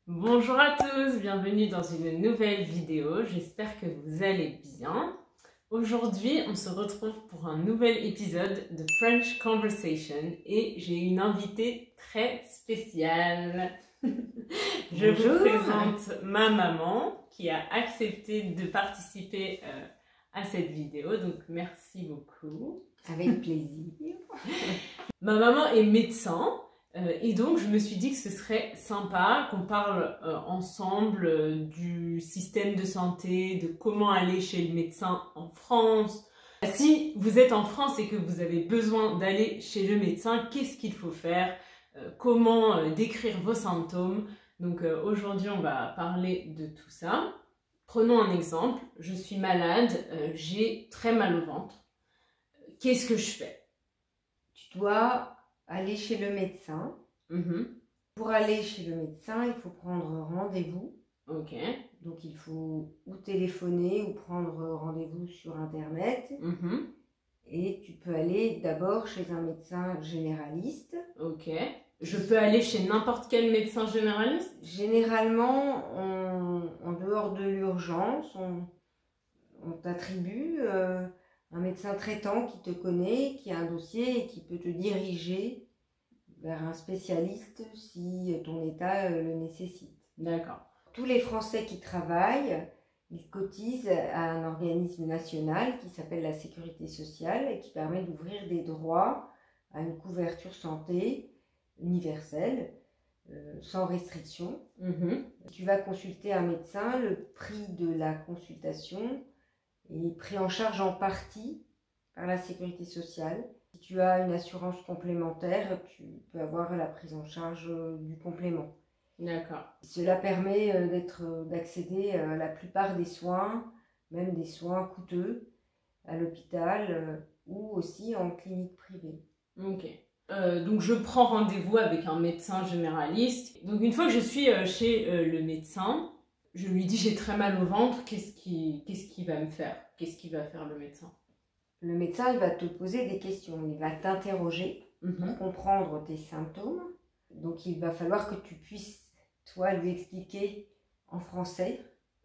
Bonjour à tous, bienvenue dans une nouvelle vidéo, j'espère que vous allez bien. Aujourd'hui, on se retrouve pour un nouvel épisode de French Conversation et j'ai une invitée très spéciale. Je vous présente ma maman qui a accepté de participer à cette vidéo, donc merci beaucoup. Avec plaisir. Ma maman est médecin. Et donc, je me suis dit que ce serait sympa qu'on parle ensemble du système de santé, de comment aller chez le médecin en France. Si vous êtes en France et que vous avez besoin d'aller chez le médecin, qu'est-ce qu'il faut faire? Comment décrire vos symptômes? Donc aujourd'hui, on va parler de tout ça. Prenons un exemple. Je suis malade, j'ai très mal au ventre. Qu'est-ce que je fais? Tu dois aller chez le médecin. Pour aller chez le médecin, il faut prendre rendez-vous. Ok. Donc il faut ou téléphoner ou prendre rendez-vous sur internet. Et tu peux aller d'abord chez un médecin généraliste. Ok. Je peux aller chez n'importe quel médecin généraliste? Généralement, en dehors de l'urgence, on t'attribue un médecin traitant qui te connaît, qui a un dossier et qui peut te diriger vers un spécialiste si ton état le nécessite. D'accord. Tous les Français qui travaillent, ils cotisent à un organisme national qui s'appelle la Sécurité sociale et qui permet d'ouvrir des droits à une couverture santé universelle, sans restriction. Tu vas consulter un médecin, le prix de la consultation est pris en charge en partie par la Sécurité sociale. Si tu as une assurance complémentaire, tu peux avoir la prise en charge du complément. D'accord. Cela permet d'accéder à la plupart des soins, même des soins coûteux, à l'hôpital ou aussi en clinique privée. Ok. Donc je prends rendez-vous avec un médecin généraliste. Donc une fois que je suis chez le médecin, je lui dis j'ai très mal au ventre, qu'est-ce qu'il va me faire? Qu'est-ce qu'il va faire le médecin? Le médecin, il va te poser des questions, il va t'interroger pour comprendre tes symptômes. Donc il va falloir que tu puisses, toi, lui expliquer en français,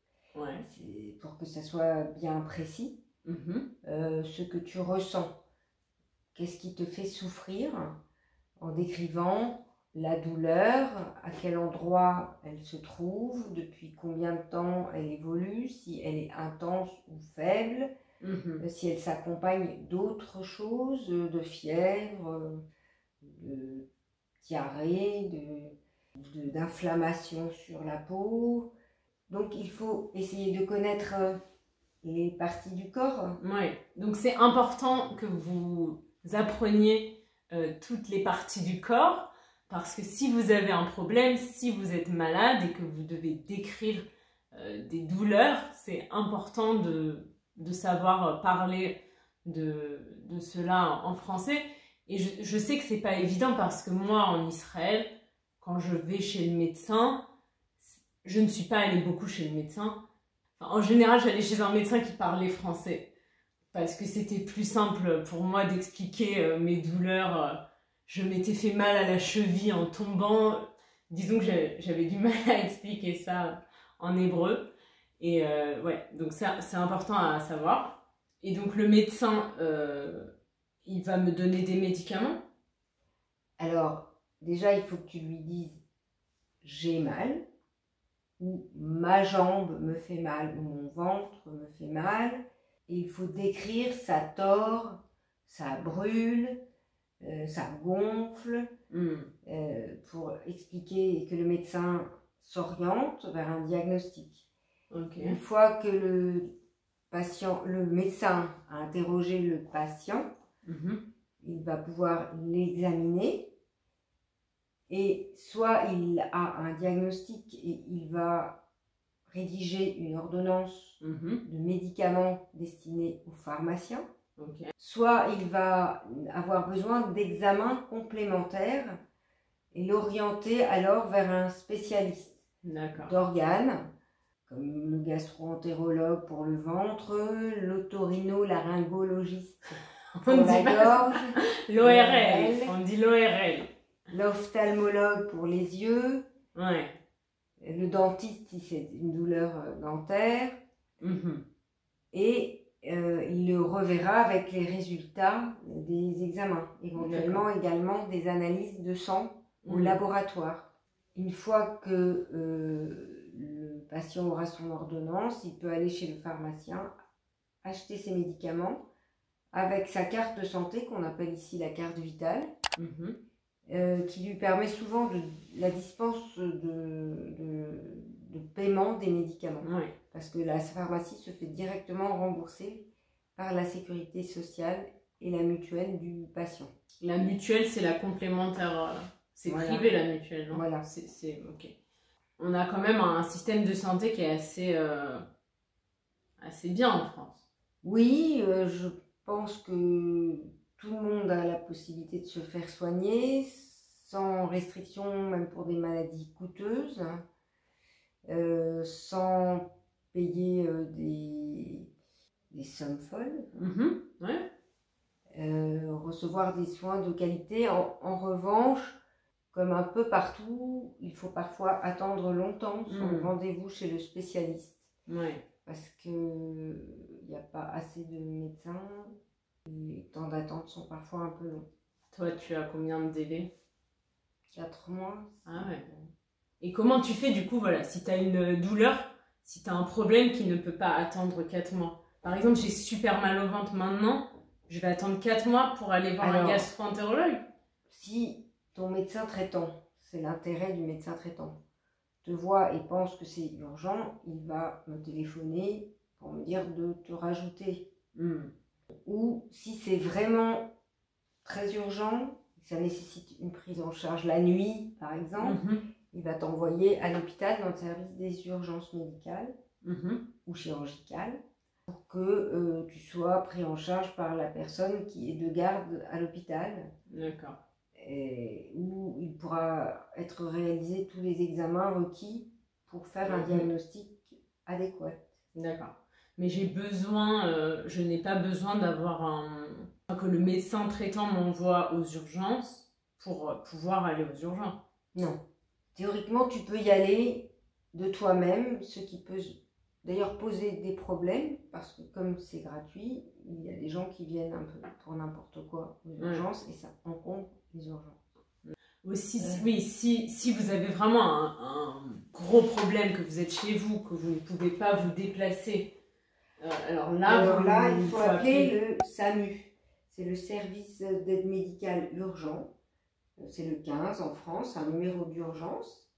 pour que ça soit bien précis, ce que tu ressens. Qu'est-ce qui te fait souffrir, en décrivant la douleur, à quel endroit elle se trouve, depuis combien de temps elle évolue, si elle est intense ou faible, si elle s'accompagne d'autres choses, de fièvre, de diarrhée, d'inflammation sur la peau. Donc il faut essayer de connaître les parties du corps. Oui, donc c'est important que vous appreniez toutes les parties du corps, parce que si vous avez un problème, si vous êtes malade et que vous devez décrire des douleurs, c'est important de savoir parler de cela en français. Et je sais que c'est pas évident parce que moi, en Israël, quand je vais chez le médecin, je ne suis pas allée beaucoup chez le médecin. Enfin, en général, j'allais chez un médecin qui parlait français parce que c'était plus simple pour moi d'expliquer mes douleurs. Je m'étais fait mal à la cheville en tombant. Disons que j'avais du mal à expliquer ça en hébreu. Et ouais, donc ça, c'est important à savoir. Et donc le médecin, il va me donner des médicaments? Alors, déjà, il faut que tu lui dises « j'ai mal » ou « ma jambe me fait mal » ou « mon ventre me fait mal ». Et il faut décrire ça tord, ça brûle, ça gonfle, pour expliquer et que le médecin s'oriente vers un diagnostic. Une fois que le médecin a interrogé le patient, il va pouvoir l'examiner et soit il a un diagnostic et il va rédiger une ordonnance de médicaments destinés aux pharmaciens, soit il va avoir besoin d'examens complémentaires et l'orienter alors vers un spécialiste d'organes, comme le gastro-entérologue pour le ventre, l'otorino-laryngologiste pour la gorge, l'ORL, on dit l'ORL, l'ophtalmologue pour les yeux, le dentiste si c'est une douleur dentaire, et il le reverra avec les résultats des examens, éventuellement également des analyses de sang au laboratoire. Une fois que le patient aura son ordonnance, il peut aller chez le pharmacien, acheter ses médicaments avec sa carte de santé qu'on appelle ici la carte vitale, qui lui permet souvent la dispense de paiement des médicaments. Parce que la pharmacie se fait directement rembourser par la sécurité sociale et la mutuelle du patient. La mutuelle, c'est la complémentaire, c'est privé la mutuelle, non? Voilà. Ok. On a quand même un système de santé qui est assez bien en France. Oui, je pense que tout le monde a la possibilité de se faire soigner sans restriction, même pour des maladies coûteuses, sans payer des sommes folles, recevoir des soins de qualité. En revanche, comme un peu partout, il faut parfois attendre longtemps son rendez-vous chez le spécialiste. Parce qu'il n'y a pas assez de médecins. Les temps d'attente sont parfois un peu longs. Toi, tu as combien de délais? 4 mois. Ah ouais. Et comment tu fais du coup, voilà, si tu as une douleur, si tu as un problème qui ne peut pas attendre 4 mois? Par exemple, j'ai super mal au ventre maintenant, je vais attendre 4 mois pour aller voir un gastro-entérologue? Si ton médecin traitant, c'est l'intérêt du médecin traitant, te voit et pense que c'est urgent, il va me téléphoner pour me dire de te rajouter. Ou si c'est vraiment très urgent, ça nécessite une prise en charge la nuit par exemple, il va t'envoyer à l'hôpital dans le service des urgences médicales ou chirurgicales pour que tu sois pris en charge par la personne qui est de garde à l'hôpital. D'accord. Où il pourra être réalisé tous les examens requis pour faire un diagnostic adéquat. D'accord. Mais je n'ai pas besoin d'avoir que le médecin traitant m'envoie aux urgences pour pouvoir aller aux urgences. Non. Théoriquement, tu peux y aller de toi-même, ce qui peut d'ailleurs poser des problèmes, parce que comme c'est gratuit, il y a des gens qui viennent un peu pour n'importe quoi aux urgences et ça encombre les urgences. Aussi, oui, si vous avez vraiment un gros problème, que vous êtes chez vous, que vous ne pouvez pas vous déplacer, alors là, il faut appeler le SAMU. C'est le service d'aide médicale urgent. C'est le 15 en France, un numéro d'urgence.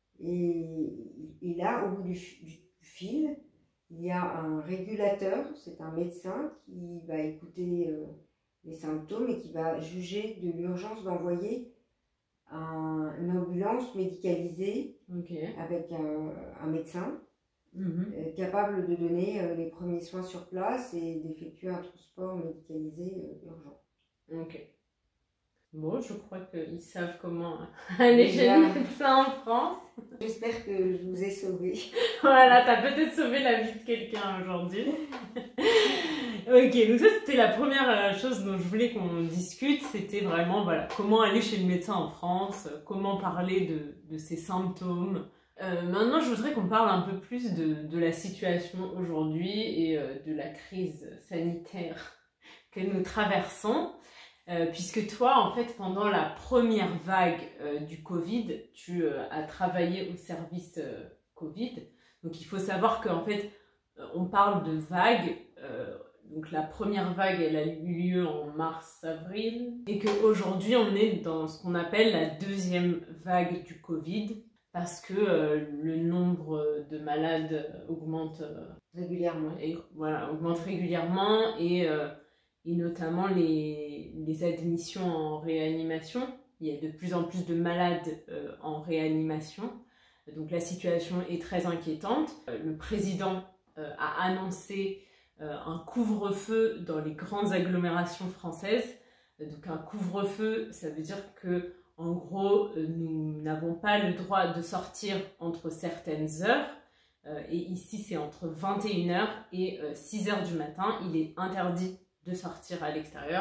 Et là, au bout du fil, il y a un régulateur, c'est un médecin qui va écouter les symptômes et qui va juger de l'urgence d'envoyer une ambulance médicalisée avec un médecin capable de donner les premiers soins sur place et d'effectuer un transport médicalisé urgent. Ok. Bon, je crois qu'ils savent comment aller chez le médecin en France. J'espère que je vous ai sauvé. Voilà, t'as peut-être sauvé la vie de quelqu'un aujourd'hui. Ok, donc ça c'était la première chose dont je voulais qu'on discute, c'était vraiment comment aller chez le médecin en France, comment parler de ses symptômes. Maintenant, je voudrais qu'on parle un peu plus de la situation aujourd'hui et de la crise sanitaire que nous traversons. Puisque toi, en fait, pendant la première vague du Covid, tu as travaillé au service Covid. Donc, il faut savoir qu'en fait, on parle de vagues. Donc, la première vague, elle a eu lieu en mars-avril. Et qu'aujourd'hui, on est dans ce qu'on appelle la deuxième vague du Covid. Parce que le nombre de malades augmente régulièrement. Augmente régulièrement et notamment les admissions en réanimation. Il y a de plus en plus de malades en réanimation. Donc la situation est très inquiétante. Le président a annoncé un couvre-feu dans les grandes agglomérations françaises. Donc un couvre-feu, ça veut dire que en gros, nous n'avons pas le droit de sortir entre certaines heures. Et ici, c'est entre 21h et 6h du matin. Il est interdit de sortir à l'extérieur.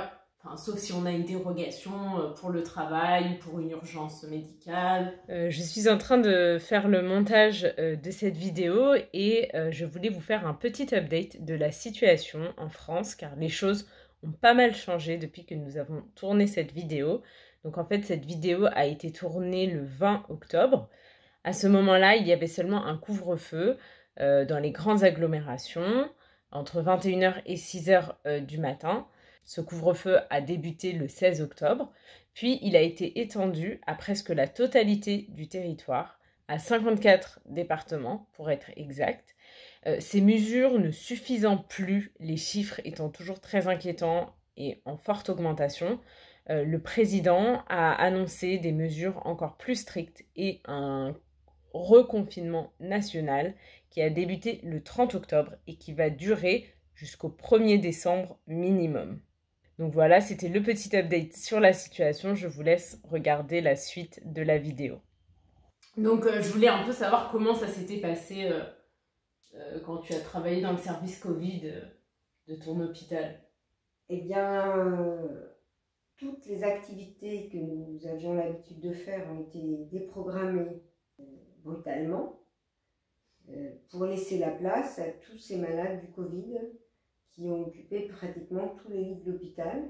sauf si on a une dérogation pour le travail ou pour une urgence médicale. Je suis en train de faire le montage de cette vidéo et je voulais vous faire un petit update de la situation en France car les choses ont pas mal changé depuis que nous avons tourné cette vidéo. Donc en fait, cette vidéo a été tournée le 20 octobre. À ce moment-là, il y avait seulement un couvre-feu dans les grandes agglomérations entre 21h et 6h du matin. Ce couvre-feu a débuté le 16 octobre, puis il a été étendu à presque la totalité du territoire, à 54 départements pour être exact. Ces mesures ne suffisant plus, les chiffres étant toujours très inquiétants et en forte augmentation, le président a annoncé des mesures encore plus strictes et un reconfinement national qui a débuté le 30 octobre et qui va durer jusqu'au 1er décembre minimum. Donc voilà, c'était le petit update sur la situation. Je vous laisse regarder la suite de la vidéo. Donc je voulais un peu savoir comment ça s'était passé quand tu as travaillé dans le service Covid de ton hôpital. Eh bien, toutes les activités que nous avions l'habitude de faire ont été déprogrammées brutalement pour laisser la place à tous ces malades du Covid qui ont occupé pratiquement tous les lits de l'hôpital,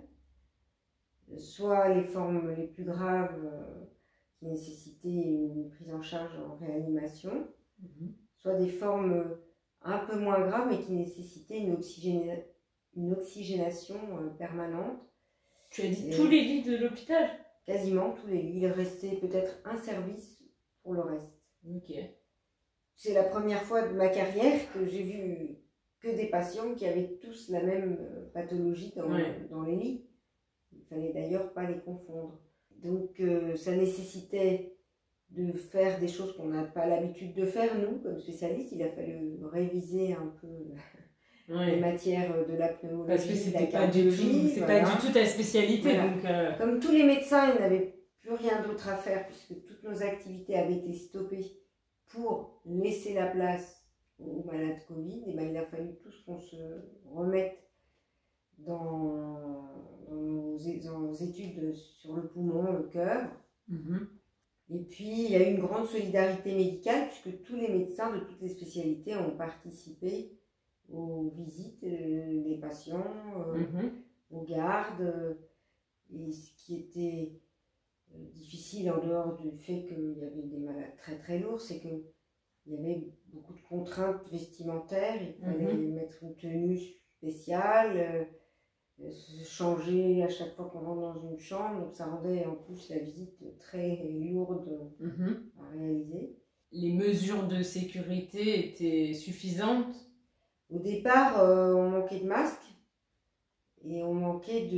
soit les formes les plus graves qui nécessitaient une prise en charge en réanimation, soit des formes un peu moins graves mais qui nécessitaient une oxygénation permanente. Tu as dit tous les lits de l'hôpital? Quasiment tous les lits. Il restait peut-être un service pour le reste. Ok. C'est la première fois de ma carrière que j'ai vu que des patients qui avaient tous la même pathologie dans les lits. Il fallait d'ailleurs pas les confondre. Donc ça nécessitait de faire des choses qu'on n'a pas l'habitude de faire, nous, comme spécialistes. Il a fallu réviser un peu les matières de la pneumologie, parce que c'était pas du tout ta spécialité. Voilà. Donc, Comme tous les médecins, ils n'avaient plus rien d'autre à faire puisque toutes nos activités avaient été stoppées pour laisser la place aux malades Covid. Et ben, il a fallu tous qu'on se remette dans nos études sur le poumon, le cœur. Et puis, il y a eu une grande solidarité médicale puisque tous les médecins de toutes les spécialités ont participé aux visites des patients, aux gardes. Et ce qui était difficile en dehors du fait qu'il y avait des malades très très lourds, c'est qu'il y avait beaucoup de contraintes vestimentaires. Il fallait mettre une tenue spéciale, se changer à chaque fois qu'on rentre dans une chambre, donc ça rendait en plus la visite très lourde à réaliser. Les mesures de sécurité étaient suffisantes? Au départ, on manquait de masques et on manquait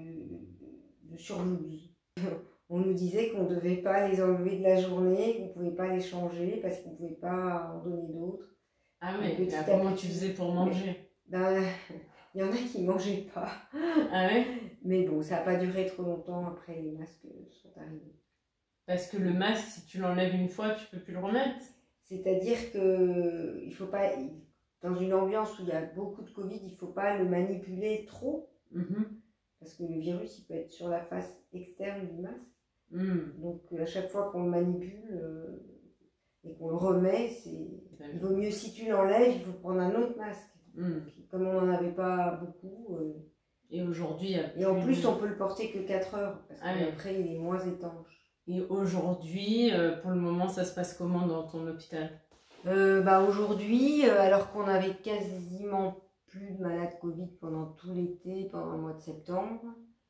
de surblouses. On nous disait qu'on ne devait pas les enlever de la journée, qu'on ne pouvait pas les changer parce qu'on ne pouvait pas en donner d'autres. Ah oui, comment tu faisais pour manger? Il y en a qui ne mangeaient pas. Ah ouais? Mais bon, ça n'a pas duré trop longtemps après les masques sont arrivés. Parce que le masque, si tu l'enlèves une fois, tu ne peux plus le remettre? C'est-à-dire qu'il ne faut pas, dans une ambiance où il y a beaucoup de Covid, il ne faut pas le manipuler trop. Parce que le virus, il peut être sur la face externe du masque. Donc à chaque fois qu'on le manipule et qu'on le remet, il vaut mieux, si tu l'enlèves, il faut prendre un autre masque. Comme on n'en avait pas beaucoup. Et aujourd'hui, et en plus, on peut le porter que 4 heures, parce qu'après, il est moins étanche. Et aujourd'hui, pour le moment, ça se passe comment dans ton hôpital? Aujourd'hui, alors qu'on avait quasiment plus de malades Covid pendant tout l'été, pendant le mois de septembre,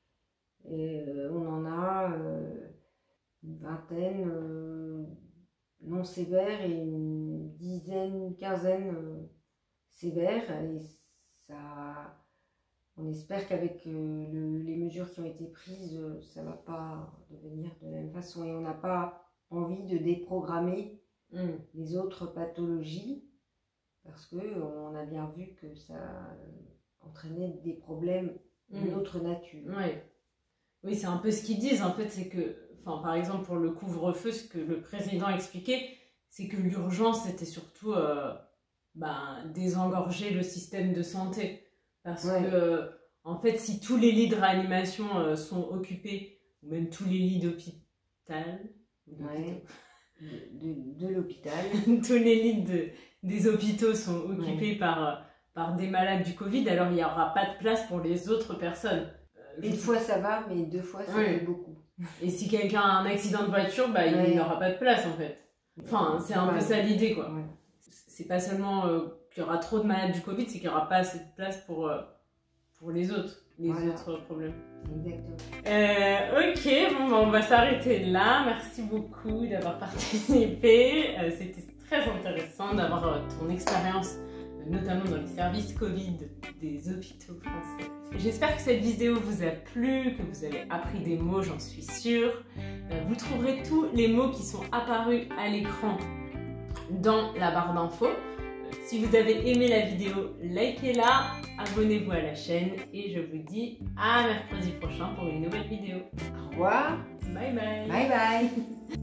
et on en a une vingtaine non sévères et une quinzaine sévères. Et ça, on espère qu'avec les mesures qui ont été prises, ça ne va pas devenir de la même façon. Et on n'a pas envie de déprogrammer les autres pathologies parce qu'on a bien vu que ça entraînait des problèmes d'une autre nature. Oui, c'est un peu ce qu'ils disent en fait, c'est que, par exemple pour le couvre-feu, ce que le président expliquait, c'est que l'urgence c'était surtout désengorger le système de santé. Parce que, En fait, si tous les lits de réanimation sont occupés, ou même tous les lits d'hôpital, Ouais. De l'hôpital. tous les lits des hôpitaux sont occupés par des malades du Covid, alors il n'y aura pas de place pour les autres personnes. Une fois ça va, mais 2 fois ça fait beaucoup. Et si quelqu'un a un accident de voiture, bah, il n'aura pas de place en fait. Enfin, c'est un peu ça l'idée quoi. Ouais. C'est pas seulement qu'il y aura trop de malades du Covid, c'est qu'il n'y aura pas assez de place pour les autres, autres problèmes. Exactement. Ok, bon, bah, on va s'arrêter là. Merci beaucoup d'avoir participé. C'était très intéressant d'avoir ton expérience, notamment dans les services Covid des hôpitaux français. J'espère que cette vidéo vous a plu, que vous avez appris des mots, j'en suis sûre. Vous trouverez tous les mots qui sont apparus à l'écran dans la barre d'infos. Si vous avez aimé la vidéo, likez-la, abonnez-vous à la chaîne et je vous dis à mercredi prochain pour une nouvelle vidéo. Au revoir. Bye bye. Bye bye.